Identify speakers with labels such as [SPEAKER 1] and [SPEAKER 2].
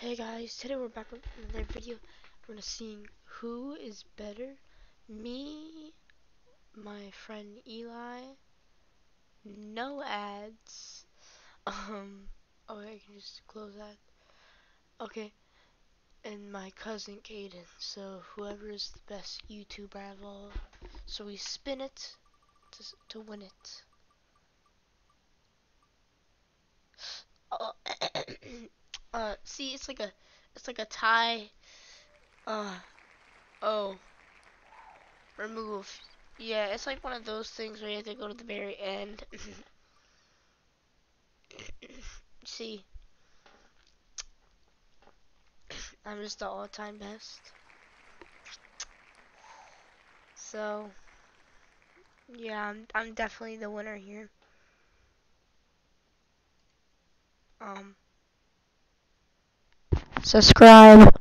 [SPEAKER 1] Hey guys, today we're back with another video. We're gonna see who is better, me, my friend Eli, no ads. Oh, I can just close that. Okay, and my cousin Caden. So whoever is the best YouTuber out of all. So we spin it to win it. Oh, see, it's like a tie. Uh, oh. Remove. Yeah, it's like one of those things where you have to go to the very end. See, I'm just the all-time best. So, yeah, I'm definitely the winner here. Subscribe.